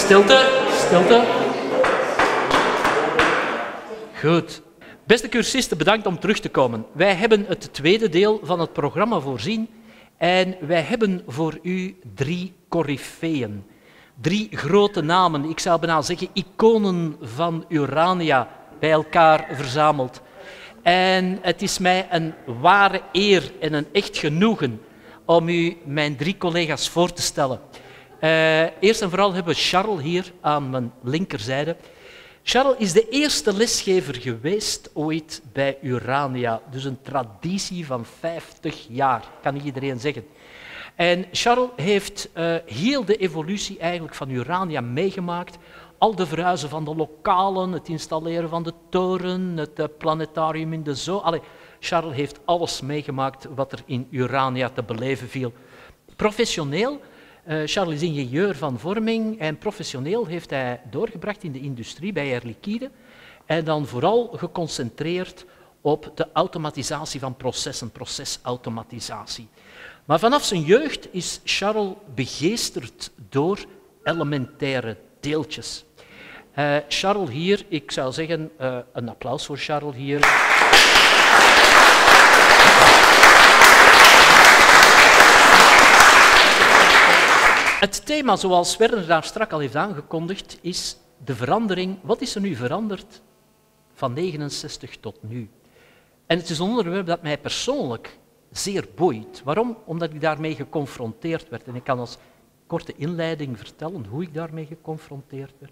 Stilte, stilte. Goed. Beste cursisten, bedankt om terug te komen. Wij hebben het tweede deel van het programma voorzien en wij hebben voor u 3 coryfeeën. 3 grote namen, ik zou bijna zeggen iconen van Urania, bij elkaar verzameld. En het is mij een ware eer en een echt genoegen om u mijn 3 collega's voor te stellen. Eerst en vooral hebben we Charles hier aan mijn linkerzijde. Charles is de eerste lesgever geweest ooit bij Urania, dus een traditie van 50 jaar, kan niet iedereen zeggen. En Charles heeft heel de evolutie eigenlijk van Urania meegemaakt. Al de verhuizen van de lokalen, het installeren van de toren, het planetarium in de zoo. Charles heeft alles meegemaakt wat er in Urania te beleven viel. Professioneel, Charles is ingenieur van vorming en professioneel heeft hij doorgebracht in de industrie bij Air Liquide en dan vooral geconcentreerd op de automatisatie van processen, procesautomatisatie. Maar vanaf zijn jeugd is Charles begeesterd door elementaire deeltjes. Charles hier, ik zou zeggen, een applaus voor Charles hier. Het thema, zoals Werner daar straks al heeft aangekondigd, is de verandering. Wat is er nu veranderd van 69 tot nu? En het is een onderwerp dat mij persoonlijk zeer boeit. Waarom? Omdat ik daarmee geconfronteerd werd. En ik kan als korte inleiding vertellen hoe ik daarmee geconfronteerd werd.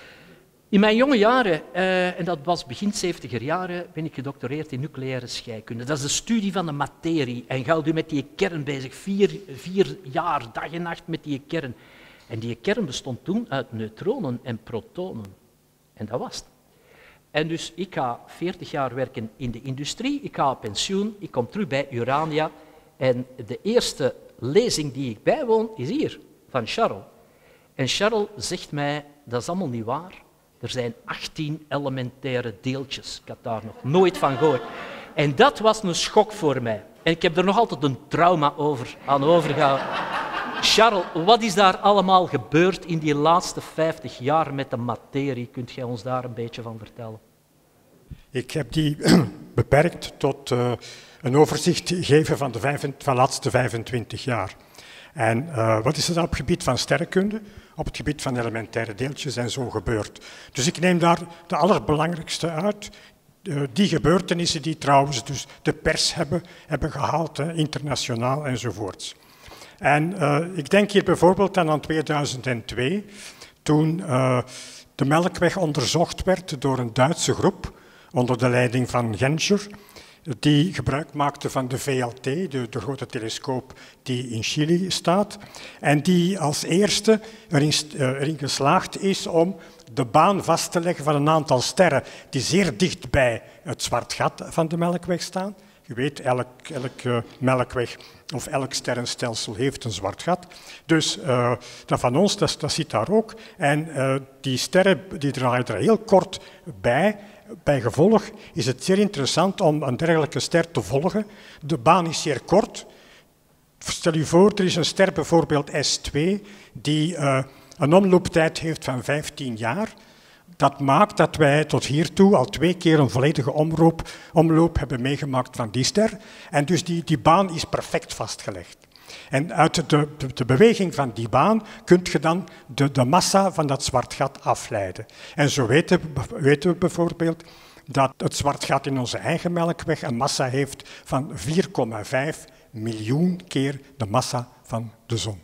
In mijn jonge jaren, en dat was begin 70er jaren, ben ik gedoctoreerd in nucleaire scheikunde. Dat is de studie van de materie. En je houdt u met die kern bezig, 4 jaar, dag en nacht met die kern. En die kern bestond toen uit neutronen en protonen. En dat was het. En dus ik ga 40 jaar werken in de industrie, ik ga op pensioen, ik kom terug bij Urania. En de eerste lezing die ik bijwoon is hier, van Charles. En Charles zegt mij, dat is allemaal niet waar. Er zijn 18 elementaire deeltjes. Ik had daar nog nooit van gehoord. En dat was een schok voor mij. En ik heb er nog altijd een trauma aan overgehouden. Charles, wat is daar allemaal gebeurd in die laatste 50 jaar met de materie? Kunt jij ons daar een beetje van vertellen? Ik heb die beperkt tot een overzicht geven van de laatste 25 jaar. En wat is er dan op het gebied van sterrenkunde, op het gebied van elementaire deeltjes en zo gebeurd? Dus ik neem daar de allerbelangrijkste uit. Die gebeurtenissen die trouwens dus de pers hebben gehaald, internationaal enzovoorts. En ik denk hier bijvoorbeeld aan 2002, toen de Melkweg onderzocht werd door een Duitse groep onder de leiding van Genscher, die gebruik maakte van de VLT, de grote telescoop die in Chili staat, en die als eerste erin geslaagd is om de baan vast te leggen van een aantal sterren die zeer dicht bij het zwart gat van de Melkweg staan. Je weet, elk melkweg of elk sterrenstelsel heeft een zwart gat. Dus dat van ons, dat zit daar ook. En die sterren die draaien er heel kort bij. Bij gevolg is het zeer interessant om een dergelijke ster te volgen. De baan is zeer kort. Stel je voor, er is een ster, bijvoorbeeld S2, die een omlooptijd heeft van 15 jaar. Dat maakt dat wij tot hiertoe al 2 keer een volledige omloop hebben meegemaakt van die ster. En dus die baan is perfect vastgelegd. En uit de beweging van die baan kun je dan de massa van dat zwart gat afleiden. En zo weten we bijvoorbeeld dat het zwart gat in onze eigen Melkweg een massa heeft van 4,5 miljoen keer de massa van de zon.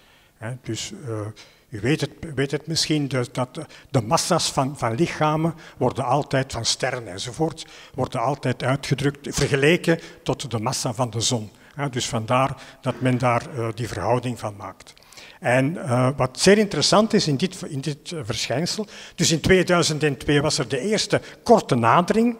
Dus u weet het misschien, dat de massa's van lichamen worden altijd, van sterren enzovoort, worden altijd uitgedrukt, vergeleken tot de massa van de zon. Dus vandaar dat men daar die verhouding van maakt. En wat zeer interessant is in dit verschijnsel, dus in 2002 was er de eerste korte nadering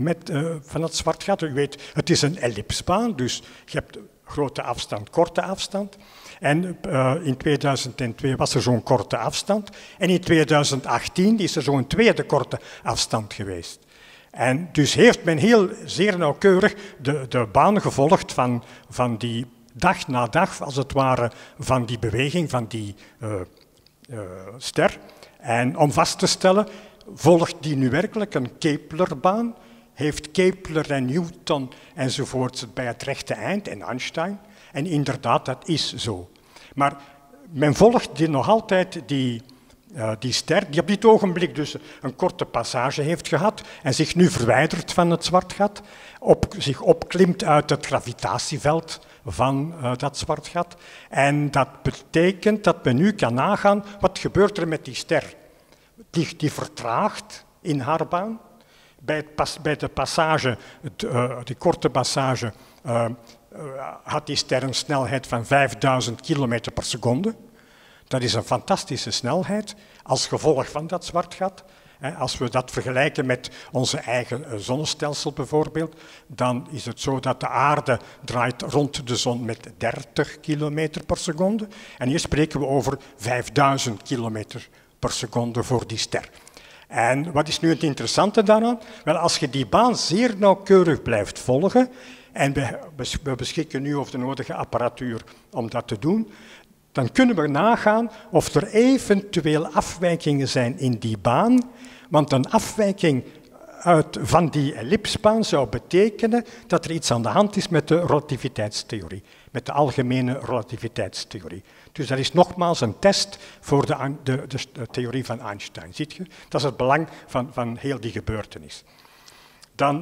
van het zwart gat. U weet, het is een ellipsbaan, dus je hebt grote afstand, korte afstand. En in 2002 was er zo'n korte afstand. En in 2018 is er zo'n tweede korte afstand geweest. En dus heeft men zeer nauwkeurig de baan gevolgd van die dag na dag, als het ware, van die beweging, van die ster. En om vast te stellen, volgt die nu werkelijk een Keplerbaan? Heeft Kepler en Newton enzovoort bij het rechte eind en Einstein? En inderdaad, dat is zo. Maar men volgt nog altijd die ster, die op dit ogenblik dus een korte passage heeft gehad en zich nu verwijdert van het zwart gat, zich opklimt uit het gravitatieveld van dat zwart gat. En dat betekent dat men nu kan nagaan wat gebeurt er met die ster. Die vertraagt in haar baan. Bij de passage, die korte passage, had die ster een snelheid van 5000 kilometer per seconde. Dat is een fantastische snelheid als gevolg van dat zwart gat. Als we dat vergelijken met onze eigen zonnestelsel bijvoorbeeld, dan is het zo dat de aarde draait rond de zon met 30 kilometer per seconde. En hier spreken we over 5000 kilometer per seconde voor die ster. En wat is nu het interessante daaraan? Wel, als je die baan zeer nauwkeurig blijft volgen, en we beschikken nu over de nodige apparatuur om dat te doen, dan kunnen we nagaan of er eventueel afwijkingen zijn in die baan, want een afwijking van die ellipsbaan zou betekenen dat er iets aan de hand is met de relativiteitstheorie, met de algemene relativiteitstheorie. Dus dat is nogmaals een test voor de theorie van Einstein. Ziet je? Dat is het belang van heel die gebeurtenis. Dan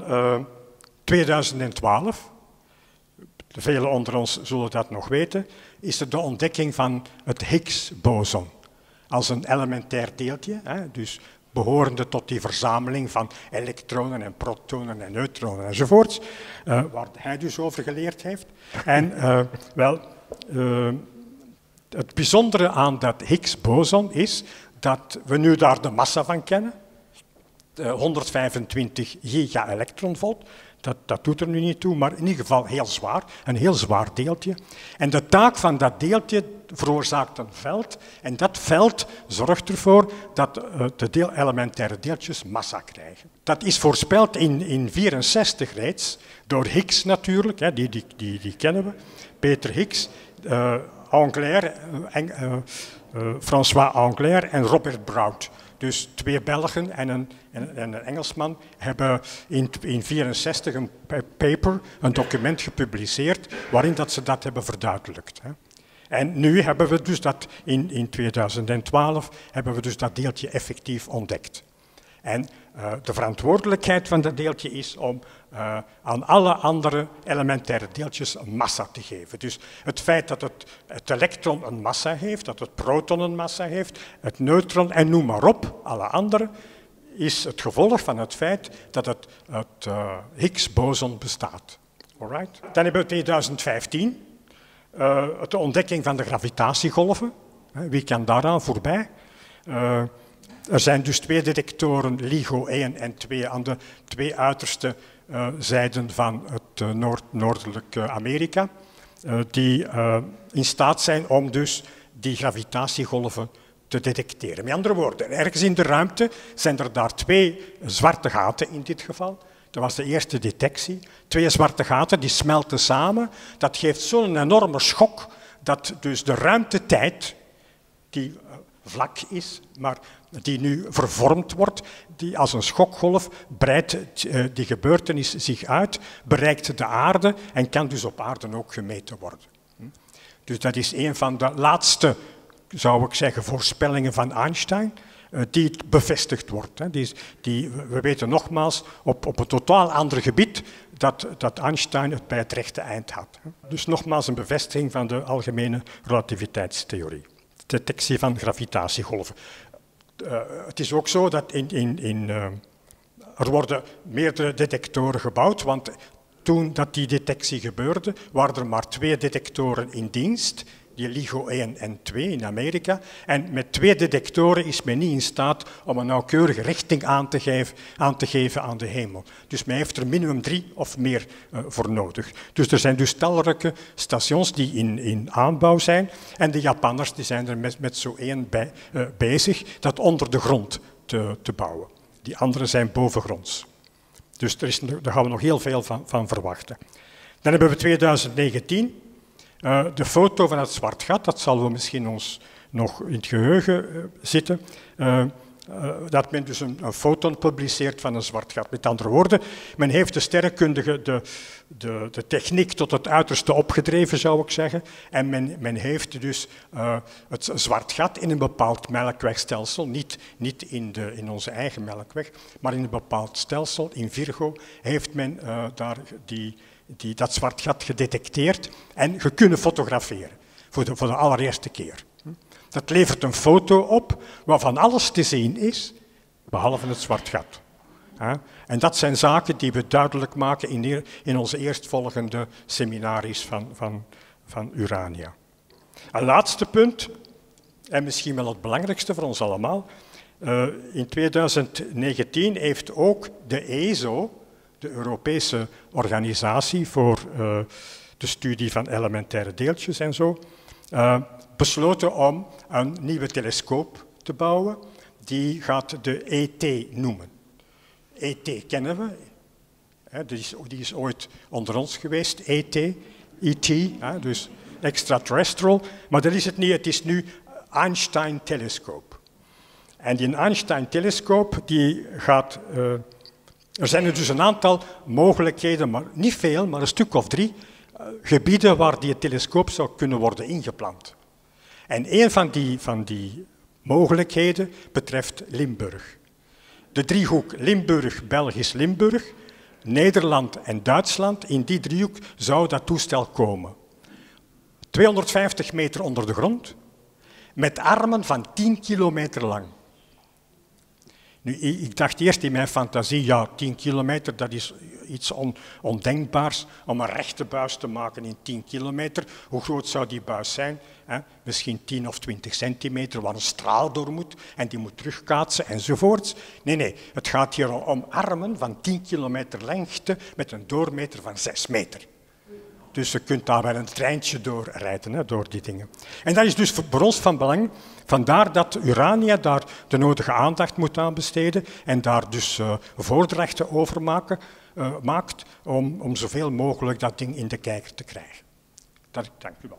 2012, velen onder ons zullen dat nog weten, is er de ontdekking van het Higgs-boson als een elementair deeltje, dus behorende tot die verzameling van elektronen en protonen en neutronen enzovoorts, waar hij dus over geleerd heeft. En het bijzondere aan dat Higgs-boson is dat we nu daar de massa van kennen, 125 giga-elektronvolt. Dat doet er nu niet toe, maar in ieder geval heel zwaar, een heel zwaar deeltje. En de taak van dat deeltje veroorzaakt een veld en dat veld zorgt ervoor dat de elementaire deeltjes massa krijgen. Dat is voorspeld in 1964 reeds, door Higgs natuurlijk, die kennen we, Peter Higgs, Englert, François Englert en Robert Brout. Dus twee Belgen en een Engelsman hebben in 1964 een paper, een document gepubliceerd waarin dat ze dat hebben verduidelijkt. En nu hebben we dus dat in 2012 hebben we dus dat deeltje effectief ontdekt. En de verantwoordelijkheid van dat deeltje is om aan alle andere elementaire deeltjes een massa te geven. Dus het feit dat het elektron een massa heeft, dat het proton een massa heeft, het neutron en noem maar op, alle andere, is het gevolg van het feit dat het Higgs-boson bestaat. Alright? Dan hebben we 2015, de ontdekking van de gravitatiegolven. Wie kan daaraan voorbij? Er zijn dus twee detectoren, LIGO 1 en 2, aan de twee uiterste zijden van het noordelijke Amerika, die in staat zijn om dus die gravitatiegolven te detecteren. Met andere woorden, ergens in de ruimte zijn er daar twee zwarte gaten in dit geval. Dat was de eerste detectie. Twee zwarte gaten die smelten samen. Dat geeft zo'n enorme schok dat dus de ruimtetijd, die vlak is, maar die nu vervormd wordt, die als een schokgolf breidt die gebeurtenis zich uit, bereikt de aarde en kan dus op aarde ook gemeten worden. Dus dat is een van de laatste, zou ik zeggen, voorspellingen van Einstein, die bevestigd wordt. We weten nogmaals op een totaal ander gebied dat Einstein het bij het rechte eind had. Dus nogmaals een bevestiging van de algemene relativiteitstheorie. Detectie van gravitatiegolven. Het is ook zo dat er worden meerdere detectoren gebouwd, want toen dat die detectie gebeurde, waren er maar twee detectoren in dienst, die LIGO 1 en 2 in Amerika. En met twee detectoren is men niet in staat om een nauwkeurige richting aan te geven aan de hemel. Dus men heeft er minimum 3 of meer voor nodig. Dus er zijn dus talrijke stations die in aanbouw zijn. En de Japanners die zijn er met zo één bezig, dat onder de grond te bouwen. Die andere zijn bovengronds. Dus daar gaan we nog heel veel van verwachten. Dan hebben we 2019... de foto van het zwart gat, dat zal we misschien ons nog in het geheugen zitten, dat men dus een foton publiceert van een zwart gat. Met andere woorden, men heeft de sterrenkundige de techniek tot het uiterste opgedreven, zou ik zeggen. En men heeft dus het zwart gat in een bepaald melkwegstelsel, niet in onze eigen melkweg, maar in een bepaald stelsel, in Virgo, heeft men daar dat zwart gat gedetecteerd en kunnen fotograferen voor de allereerste keer. Dat levert een foto op waarvan alles te zien is, behalve het zwart gat. En dat zijn zaken die we duidelijk maken in onze eerstvolgende seminaries van Urania. Een laatste punt, en misschien wel het belangrijkste voor ons allemaal. In 2019 heeft ook de ESO, de Europese organisatie voor de studie van elementaire deeltjes en zo, besloten om een nieuwe telescoop te bouwen. Die gaat de ET noemen. ET kennen we. Die is ooit onder ons geweest. ET, dus extraterrestrial. Maar dat is het niet. Het is nu Einstein-telescoop. En die Einstein-telescoop die gaat... er zijn er dus een aantal mogelijkheden, maar niet veel, maar een stuk of 3 gebieden waar die telescoop zou kunnen worden ingeplant. En een van die mogelijkheden betreft Limburg. De driehoek Limburg-Belgisch-Limburg, Nederland en Duitsland, in die driehoek zou dat toestel komen. 250 meter onder de grond, met armen van 10 kilometer lang. Nu, ik dacht eerst in mijn fantasie, ja, 10 kilometer, dat is iets ondenkbaars om een rechte buis te maken in 10 kilometer. Hoe groot zou die buis zijn? Misschien 10 of 20 centimeter, waar een straal door moet en die moet terugkaatsen enzovoorts. Nee, het gaat hier om armen van 10 kilometer lengte met een doormeter van 6 meter. Dus je kunt daar wel een treintje door rijden, door die dingen. En dat is dus voor ons van belang. Vandaar dat Urania daar de nodige aandacht moet aan besteden en daar dus voordrachten over maakt om zoveel mogelijk dat ding in de kijker te krijgen. Dank u wel.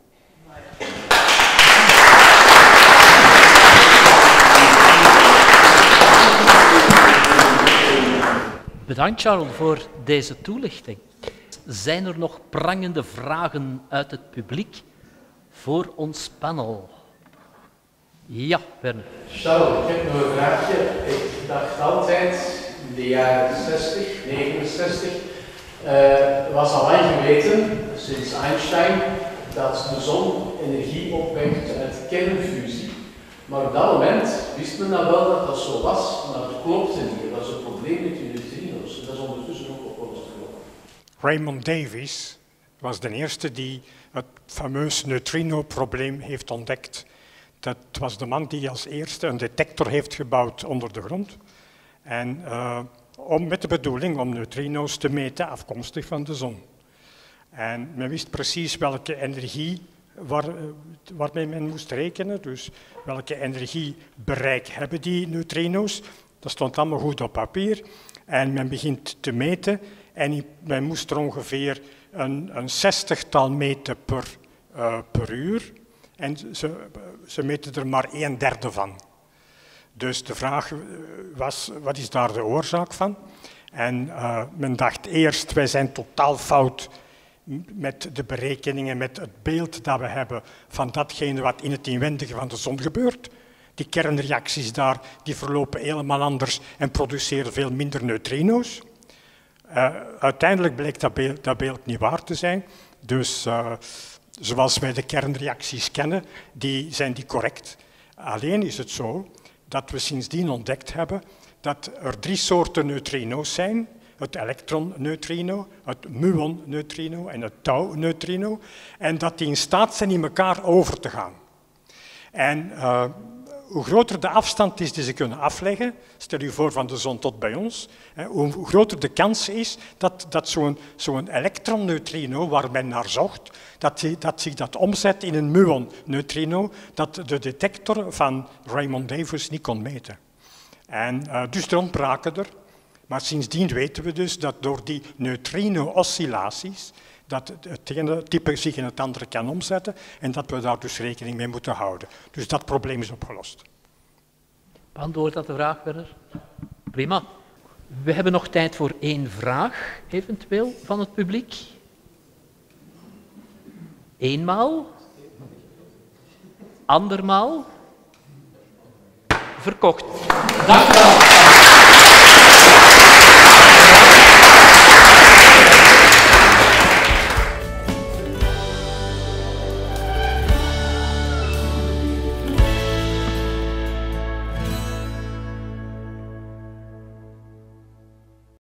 Bedankt, Charles, voor deze toelichting. Zijn er nog prangende vragen uit het publiek voor ons panel? Ja, Werner. Charles, ik heb nog een vraagje. Ik dacht altijd, in de jaren 60, 69, was al lang geweten, sinds Einstein, dat de zon energie opwekt uit kernfusie. Maar op dat moment wist men dan wel dat dat zo was, maar het klopte niet. Er was een probleem met die neutrino's. En dat is ondertussen ook opgelost geworden. Raymond Davis was de eerste die het fameus neutrino-probleem heeft ontdekt. Dat was de man die als eerste een detector heeft gebouwd onder de grond. En met de bedoeling om neutrino's te meten afkomstig van de zon. En men wist precies welke energie waarmee men moest rekenen. Dus welke energiebereik hebben die neutrino's. Dat stond allemaal goed op papier. En men begint te meten. En men moest er ongeveer een 60-tal meten per uur. En ze meten er maar 1/3 van. Dus de vraag was, wat is daar de oorzaak van? En men dacht eerst, wij zijn totaal fout met de berekeningen, met het beeld dat we hebben van datgene wat in het inwendige van de zon gebeurt. Die kernreacties daar, die verlopen helemaal anders en produceren veel minder neutrino's. Uiteindelijk bleek dat beeld niet waar te zijn. Dus zoals wij de kernreacties kennen, zijn die correct. Alleen is het zo dat we sindsdien ontdekt hebben dat er 3 soorten neutrino's zijn. Het elektronneutrino, het muonneutrino en het tau-neutrino. En dat die in staat zijn in elkaar over te gaan. En hoe groter de afstand is die ze kunnen afleggen, stel u voor van de zon tot bij ons, hoe groter de kans is dat zo'n elektronneutrino waar men naar zocht, dat zich dat omzet in een muonneutrino dat de detector van Raymond Davis niet kon meten. En dus er ontbraken er. Maar sindsdien weten we dus dat door die neutrino-oscillaties, dat het ene type zich in het andere kan omzetten en dat we daar dus rekening mee moeten houden. Dus dat probleem is opgelost. Beantwoordt dat de vraag verder? Prima. We hebben nog tijd voor 1 vraag, eventueel, van het publiek. Eenmaal? Andermaal? Verkocht. Dank u wel.